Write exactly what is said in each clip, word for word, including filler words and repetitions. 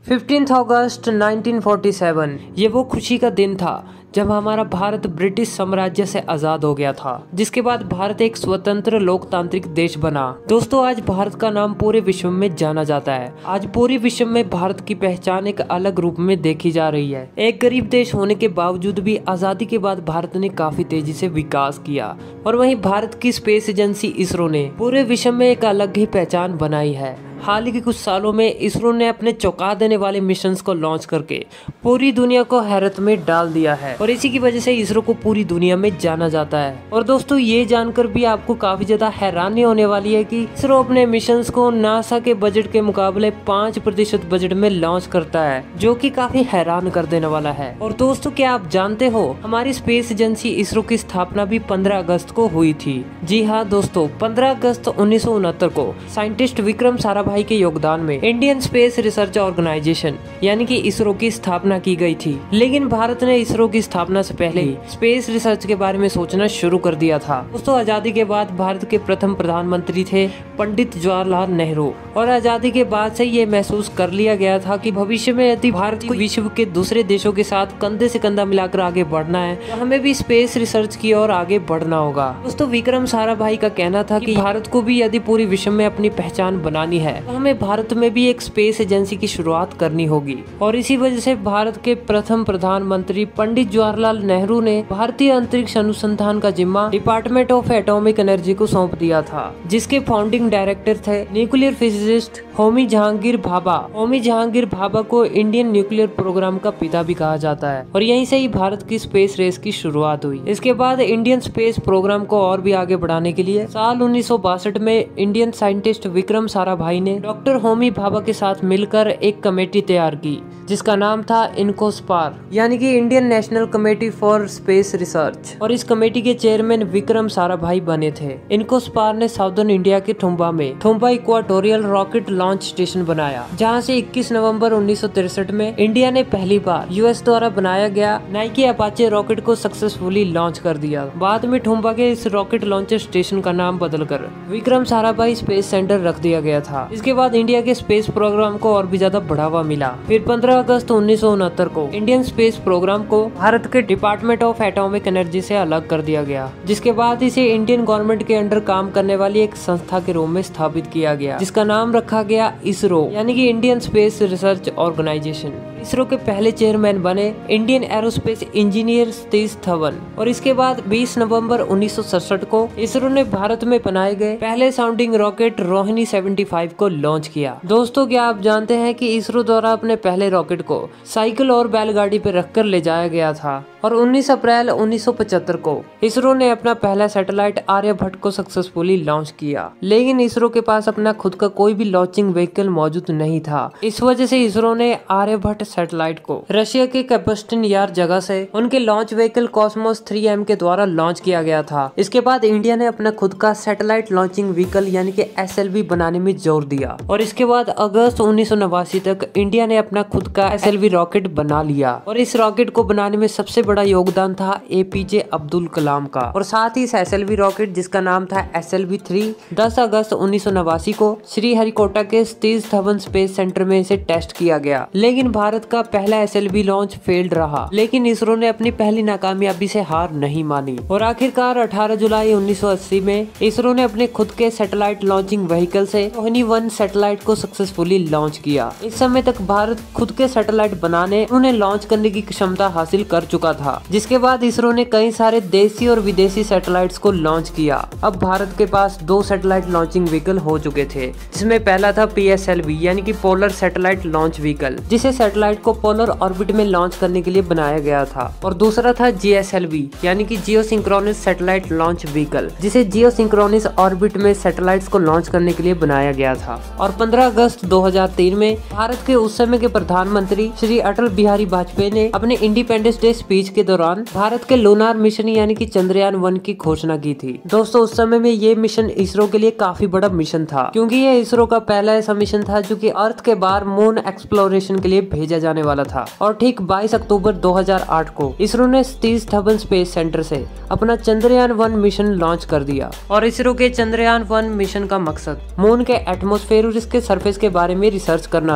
Fifteenth August nineteen forty seven ये वो खुशी का दिन था जब हमारा भारत ब्रिटिश साम्राज्य से आजाद हो गया था, जिसके बाद भारत एक स्वतंत्र लोकतांत्रिक देश बना। दोस्तों, आज भारत का नाम पूरे विश्व में जाना जाता है। आज पूरे विश्व में भारत की पहचान एक अलग रूप में देखी जा रही है। एक गरीब देश होने के बावजूद भी आजादी के बाद भारत ने काफी तेजी से विकास किया और वहीं भारत की स्पेस एजेंसी इसरो ने पूरे विश्व में एक अलग ही पहचान बनाई है। हाल ही के कुछ सालों में इसरो ने अपने चौंका देने वाले मिशंस को लॉन्च करके पूरी दुनिया को हैरत में डाल दिया है और इसी की वजह से इसरो को पूरी दुनिया में जाना जाता है। और दोस्तों, ये जानकर भी आपको काफी ज्यादा हैरानी होने वाली है कि इसरो अपने मिशंस को नासा के बजट के मुकाबले पाँच प्रतिशत बजट में लॉन्च करता है, जो कि काफी हैरान कर देने वाला है। और दोस्तों, क्या आप जानते हो हमारी स्पेस एजेंसी इसरो की स्थापना भी पंद्रह अगस्त को हुई थी। जी हाँ दोस्तों, पंद्रह अगस्त उन्नीस सौ उनहत्तर को साइंटिस्ट विक्रम साराभाई भाई के योगदान में इंडियन स्पेस रिसर्च ऑर्गेनाइजेशन यानी कि इसरो की स्थापना की गई थी। लेकिन भारत ने इसरो की स्थापना से पहले ही स्पेस रिसर्च के बारे में सोचना शुरू कर दिया था। दोस्तों, आजादी के बाद भारत के प्रथम प्रधानमंत्री थे पंडित जवाहरलाल नेहरू और आजादी के बाद से ये महसूस कर लिया गया था कि भविष्य में यदि भारत को विश्व के दूसरे देशों के साथ कंधे से कंधा मिलाकर आगे बढ़ना है तो हमें भी स्पेस रिसर्च की ओर आगे बढ़ना होगा। दोस्तों, विक्रम साराभाई का कहना था कि भारत को भी यदि पूरी विश्व में अपनी पहचान बनानी है तो हमें भारत में भी एक स्पेस एजेंसी की शुरुआत करनी होगी। और इसी वजह से भारत के प्रथम प्रधानमंत्री पंडित जवाहरलाल नेहरू ने भारतीय अंतरिक्ष अनुसंधान का जिम्मा डिपार्टमेंट ऑफ एटॉमिक एनर्जी को सौंप दिया था, जिसके फाउंडिंग डायरेक्टर थे न्यूक्लियर फिजिसिस्ट होमी जहांगीर भाभा। होमी जहांगीर भाभा को इंडियन न्यूक्लियर प्रोग्राम का पिता भी कहा जाता है और यहीं से ही भारत की स्पेस रेस की शुरुआत हुई। इसके बाद इंडियन स्पेस प्रोग्राम को और भी आगे बढ़ाने के लिए साल उन्नीस सौ बासठ में इंडियन साइंटिस्ट विक्रम साराभाई ने डॉक्टर होमी भाभा के साथ मिलकर एक कमेटी तैयार की जिसका नाम था इनकोस्पार यानी कि Indian National Committee for Space Research. और इस कमेटी के चेयरमैन विक्रम साराभाई बने थे। इनकोस्पार ने साउदर्न इंडिया के थुम्बा में Thumba equatorial rocket launch station बनाया, जहां से इक्कीस नवंबर उन्नीस सौ तिरसठ में इंडिया ने पहली बार यूएस द्वारा बनाया गया नाइकी अपाचे रॉकेट को सक्सेसफुली लॉन्च कर दिया। बाद में थुम्बा के इस रॉकेट लॉन्चर स्टेशन का नाम बदलकर विक्रम साराभाई स्पेस सेंटर रख दिया गया था। इसके बाद इंडिया के स्पेस प्रोग्राम को और भी ज्यादा बढ़ावा मिला। फिर पंद्रह अगस्त उन्नीस सौ उनहत्तर को इंडियन स्पेस प्रोग्राम को भारत के डिपार्टमेंट ऑफ एटॉमिक एनर्जी से अलग कर दिया गया, जिसके बाद इसे इंडियन गवर्नमेंट के अंडर काम करने वाली एक संस्था के रूप में स्थापित किया गया, जिसका नाम रखा गया इसरो यानी कि Indian space research organisation. ISRO के पहले चेयरमैन बने Indian aerospace engineer Satish Dhawan. और इसके बाद बीस नवंबर उन्नीस सौ सड़सठ को इसरो ने भारत में बनाए गए पहले साउंडिंग रॉकेट रोहिणी पचहत्तर को लॉन्च किया। दोस्तों, क्या आप जानते हैं कि इसरो द्वारा अपने पहले रॉकेट को साइकिल और बैलगाड़ी पर रखकर ले जाया गया था और उन्नीस अप्रैल उन्नीस सौ पचहत्तर को इसरो ने अपना पहला सैटेलाइट आर्यभट्ट को सक्सेसफुली लॉन्च किया। लेकिन इसरो के पास अपना खुद का कोई भी लॉन्चिंग व्हीकल मौजूद नहीं था। इस वजह से इसरो ने आर्यभट्ट सैटेलाइट को रशिया के कैपस्टन यार जगह से उनके launch vehicle Cosmos three M के द्वारा लॉन्च किया गया था। इसके बाद इंडिया ने अपना खुद का सैटेलाइट लॉन्चिंग व्हीकल यानी कि एस एल वी बनाने में जोर दिया और इसके बाद अगस्त उन्नीस सौ नवासी तक इंडिया ने अपना खुद का एस एल वी रॉकेट बना लिया। और इस रॉकेट को बनाने में सबसे बड़ा योगदान था एपीजे अब्दुल कलाम का। और साथ ही इस एस एल वी रॉकेट जिसका नाम था एस एल वी थ्री दस अगस्त उन्नीस सौ नवासी को श्री हरिकोटा के सतीश धवन स्पेस सेंटर में इसे टेस्ट किया गया। लेकिन भारत का पहला S L V launch failed रहा, लेकिन इसरो ने अपनी पहली नाकामयाबी से हार नहीं मानी और आखिरकार अठारह जुलाई उन्नीस सौ अस्सी में इसरो ने अपने खुद के सैटेलाइट लॉन्चिंग व्हीकल से रोहिणी वन सैटेलाइट को सक्सेसफुली लॉन्च किया। इस समय तक भारत खुद के सैटेलाइट बनाने उन्हें लॉन्च करने की क्षमता हासिल कर चुका था, जिसके बाद इसरो ने कई सारे देसी और विदेशी सैटेलाइट्स को लॉन्च किया। अब भारत के पास दो सैटेलाइट लॉन्चिंग व्हीकल हो चुके थे, जिसमें पहला था पी एस एल वी यानी कि पोलर सैटेलाइट लॉन्च व्हीकल, जिसे सैटेलाइट को पोलर ऑर्बिट में लॉन्च करने के लिए बनाया गया था। और दूसरा था जी एस एल वी यानी कि geosynchronous satellite launch vehicle, जिसे जियो सिंक्रोनस ऑर्बिट में सैटेलाइट्स को लॉन्च करने के लिए बनाया गया था। और पंद्रह अगस्त दो हज़ार तीन में भारत के उस समय के प्रधानमंत्री श्री अटल बिहारी वाजपेयी ने अपने इंडिपेंडेंस डे स्पीच के दौरान भारत के लूनार मिशन यानी कि चंद्रयान वन की घोषणा की थी। दोस्तों, उस समय में ये मिशन इसरो के लिए काफी बड़ा मिशन था, क्योंकि ये इसरो का पहला ऐसा मिशन था जो कि अर्थ के बाहर मून एक्सप्लोरेशन के लिए भेजा जाने वाला था। और ठीक बाईस अक्टूबर दो हज़ार आठ को इसरो ने सतीश धवन स्पेस सेंटर से अपना चंद्रयान वन मिशन लॉन्च कर दिया। और इसरो के चंद्रयान वन मिशन का मकसद मून के एटमॉस्फेयर और इसके सरफेस के बारे में रिसर्च करना था।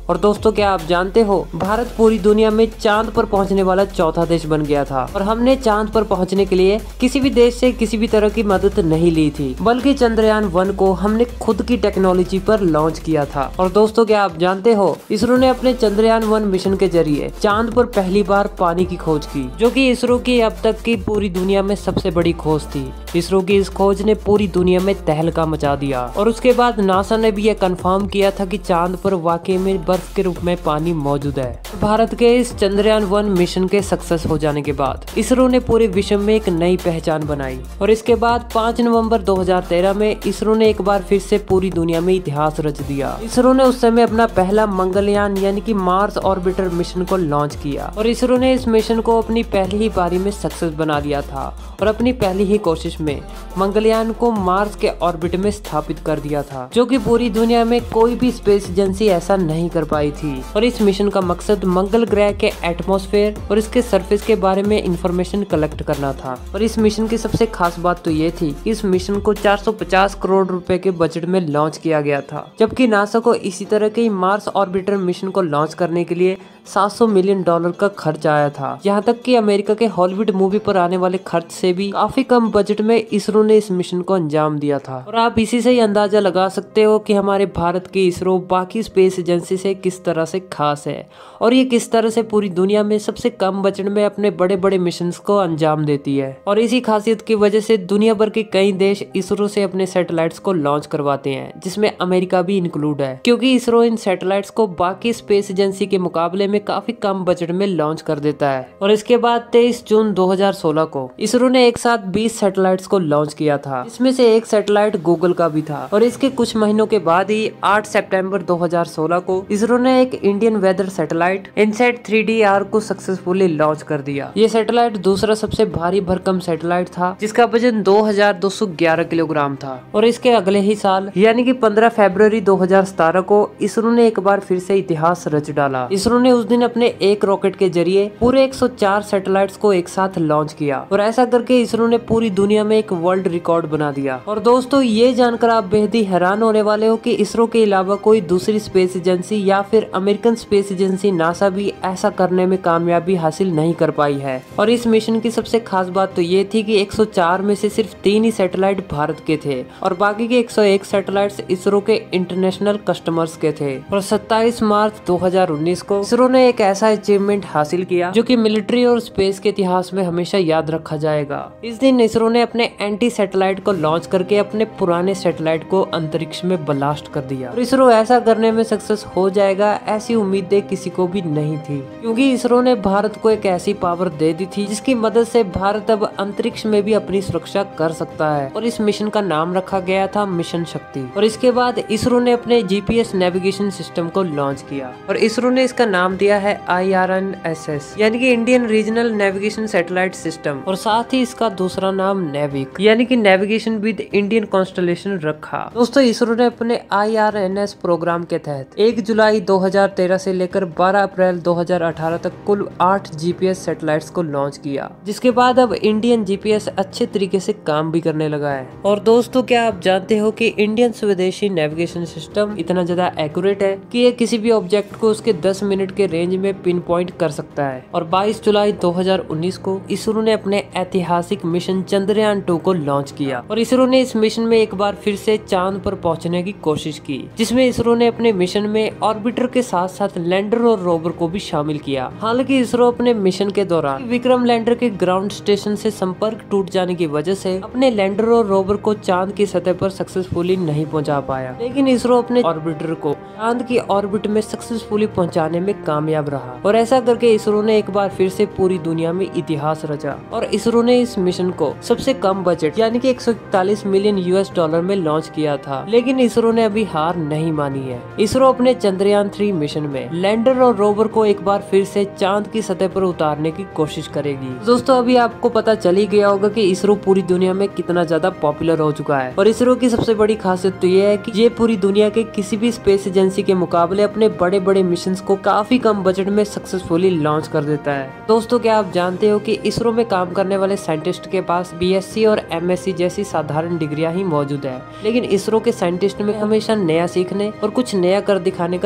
और दोस्तों क्या आप जानते हो, भारत पूरी दुनिया में चांद पर पहुंचने वाला चौथा देश बन गया था। और हमने चांद पर पहुंचने के लिए किसी भी देश से किसी भी तरह की मदद नहीं ली थी, बल्कि चंद्रयान वन को हमने खुद की टेक्नोलॉजी पर लॉन्च किया था। और दोस्तों क्या आप जानते हो, इसरो ने अपने चंद्रयान वन मिशन के जरिए चांद पर पहली बार पानी की खोज की, जो कि इसरो की अब तक की पूरी दुनिया में सबसे बड़ी खोज थी। इसरो की इस खोज ने पूरी दुनिया में तहलका मचा दिया। और उसके बाद नासा ने भी यह कंफर्म किया था कि चांद पर वाकई में बर्फ के रूप में पानी मौजूद है। भारत के इस चंद्रयान वन मिशन के सक्सेस हो जाने के बाद इसरो ने पूरे विश्व में एक नई पहचान बनाई। और इसके बाद पाँच नवंबर दो हज़ार तेरह में इसरो ने एक बार फिर से पूरी दुनिया में इतिहास रच दिया। इसरो ने उस समय अपना पहला मंगलयान यानी कि मार्स ऑर्बिटर मिशन को लॉन्च किया। और इसरो ने इस मिशन को अपनी पहली ही बारी में सक्सेस बना लिया था और अपनी पहली ही कोशिश में मंगलयान को मार्स के ऑर्बिट में स्थापित कर दिया था, जो कि पूरी दुनिया में कोई भी स्पेस एजेंसी ऐसा नहीं कर पाई थी। और इस मिशन का मकसद मंगल ग्रह के एटमॉस्फेयर और इसके सरफेस के बारे में इंफॉर्मेशन कलेक्ट करना था। और इस मिशन की सबसे खास बात तो ये थी कि इस मिशन को चार सौ पचास करोड़ रुपए के बजट में लॉन्च किया गया था, जबकि नासा को इसी तरह के मार्स ऑर्बिटर मिशन को लॉन्च करने के लिए सात सौ मिलियन डॉलर का खर्च आया था। यहाँ तक कि अमेरिका के हॉलीवुड मूवी पर आने वाले खर्च से भी काफी कम बजट में इसरो ने इस मिशन को अंजाम दिया था। और आप इसी से ही अंदाजा लगा सकते हो कि हमारे भारत की इसरो बाकी स्पेस एजेंसी से किस तरह से खास है और ये किस तरह से पूरी दुनिया में सबसे कम बजट में अपने बड़े बड़े मिशन को अंजाम देती है। और इसी खासियत की वजह से दुनिया भर के कई देश इसरो से अपने सैटेलाइट्स को लॉन्च करवाते हैं, जिसमें अमेरिका भी इंक्लूड है, क्योंकि इसरो इन सैटेलाइट्स को बाकी स्पेस एजेंसी के मुकाबले में काफी कम बजट में लॉन्च कर देता है। और इसके बाद तेईस जून दो हज़ार सोलह को इसरो ने एक साथ बीस सैटेलाइट्स को लॉन्च किया था, इसमें से एक सैटेलाइट गूगल का भी था। और इसके कुछ महीनों के बाद ही आठ सितंबर दो हज़ार सोलह को इसरो ने एक Indian weather satellite INSAT three D R को सक्सेसफुली लॉन्च कर दिया। ये सैटेलाइट दूसरा सबसे भारी भरकम सैटेलाइट था, जिसका वजन दो हज़ार दो सौ ग्यारह किलोग्राम था। और इसके अगले ही साल यानी कि पंद्रह फरवरी दो हज़ार सत्रह को इसरो ने एक बार फिर से इतिहास रच डाला। इसरो ने उस दिन अपने एक रॉकेट के जरिए पूरे एक सौ चार सैटेलाइट्स को एक साथ लॉन्च किया। और ऐसा करके इसरो ने पूरी दुनिया में एक वर्ल्ड रिकॉर्ड बना दिया। और दोस्तों ये जानकर आप बेहद ही हैरान होने वाले हो कि इसरो के अलावा कोई दूसरी स्पेस एजेंसी या फिर अमेरिकन स्पेस एजेंसी नासा भी ऐसा करने में कामयाबी हासिल नहीं कर पाई है। और इस मिशन की सबसे खास बात तो ये थी कि एक सौ चार में से सिर्फ तीन ही सैटेलाइट भारत के थे और बाकी के एक सौ एक सैटेलाइट्स इसरो के इंटरनेशनल कस्टमर्स के थे। और सत्ताईस मार्च दो हज़ार उन्नीस को इसरो ने एक ऐसा अचीवमेंट हासिल किया जो कि मिलिट्री और स्पेस के इतिहास में हमेशा याद रखा जाएगा। इस दिन इसरो ने अपने एंटी सैटेलाइट को लॉन्च करके अपने पुराने सैटेलाइट को अंतरिक्ष में ब्लास्ट कर दिया। और इसरो ऐसा करने में सक्सेस हो जाएगा ऐसी उम्मीदें किसी को भी नहीं थी, क्योंकि इसरो ने भारत को एक ऐसी पावर दे दी थी जिसकी मदद से भारत अब अंतरिक्ष में भी अपनी सुरक्षा कर सकता है। और इस मिशन का नाम रखा गया था मिशन शक्ति। और इसके बाद इसरो ने अपने जीपीएस नेविगेशन सिस्टम को लॉन्च किया और इसरो ने इसका नाम दिया है I R N S S यानी कि Indian regional navigation satellite system. और साथ ही इसका दूसरा नाम नेविक यानी कि नेविगेशन विद इंडियन कॉन्स्टलेशन रखा। दोस्तों इसरो ने अपने I R N S programme के तहत एक जुलाई दो हज़ार तेरह से लेकर बारह अप्रैल दो हज़ार अठारह तक कुल आठ जीपीएस सैटेलाइट्स को लॉन्च किया, जिसके बाद अब इंडियन जीपीएस अच्छे तरीके से काम भी करने लगा है। और दोस्तों क्या आप जानते हो कि इंडियन स्वदेशी नेविगेशन सिस्टम इतना ज्यादा एक्यूरेट है कि ये किसी भी ऑब्जेक्ट को उसके दस मिनट के रेंज में पिन पॉइंट कर सकता है। और बाईस जुलाई दो हज़ार उन्नीस को इसरो ने अपने ऐतिहासिक मिशन चंद्रयान टू को लॉन्च किया। और इसरो ने इस मिशन में एक बार फिर से चांद पर पहुंचने की कोशिश की, जिसमें इसरो ने अपने मिशन में ऑर्बिटर के साथ साथ लैंडर और रोवर को भी शामिल किया। हालांकि इसरो अपने मिशन के दौरान विक्रम लैंडर के ग्राउंड स्टेशन से संपर्क टूट जाने की वजह से अपने लैंडर और रोवर को चांद की सतह पर सक्सेसफुली नहीं पहुंचा पाया, लेकिन इसरो अपने ऑर्बिटर को चांद की ऑर्बिट में सक्सेसफुली पहुंचाने में कामयाब रहा। और ऐसा करके इसरो ने एक बार फिर से पूरी दुनिया में इतिहास रचा। और इसरो ने इस मिशन को सबसे कम बजट यानी कि एक सौ इकतालीस मिलियन यूएस डॉलर में लॉन्च किया था, लेकिन इसरो ने अभी हार नहीं मानी है। इसरो अपने चंद्रयान थ्री मिशन में लैंडर और रोवर को एक बार फिर से चांद की सतह पर उतारने की कोशिश करेगी। दोस्तों अभी आपको पता चल ही गया होगा कि इसरो पूरी दुनिया में कितना ज्यादा पॉपुलर हो चुका है। और इसरो की सबसे बड़ी खासियत तो ये है कि ये पूरी दुनिया के किसी भी स्पेस एजेंसी के मुकाबले अपने बड़े बड़े मिशन को काफी कम बजट में सक्सेसफुली लॉन्च कर देता है। दोस्तों क्या आप जानते हो कि इसरो में काम करने वाले साइंटिस्ट के पास बीएससी और एमएससी जैसी साधारण डिग्रियां ही मौजूद है, लेकिन इसरो के साइंटिस्ट में हमेशा नया सीखने और कुछ नया कर दिखाने का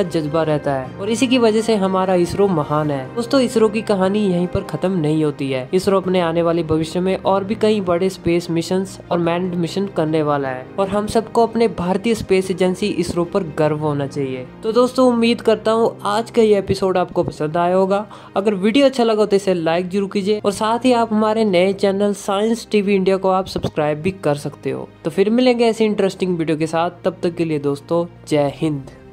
जज्बा रहता है और इसी की वजह से हमारा इसरो महान है। दोस्तों इसरो की कहानी यहीं पर खत्म नहीं होती है। इसरो अपने आने वाले भविष्य में और भी कई बड़े स्पेस मिशन और मैन्ड मिशन करने वाला है और हम सबको अपने भारतीय स्पेस एजेंसी इसरो पर गर्व होना चाहिए। तो दोस्तों उम्मीद करता हूँ आज का ये एपिसोड आपको पसंद आया होगा। अगर वीडियो अच्छा लगा तो इसे लाइक जरूर कीजिए और साथ ही आप हमारे नए चैनल साइंस टीवी इंडिया को आप सब्सक्राइब भी कर सकते हो। तो फिर मिलेंगे ऐसी इंटरेस्टिंग वीडियो के साथ, तब तक के लिए दोस्तों जय हिंद।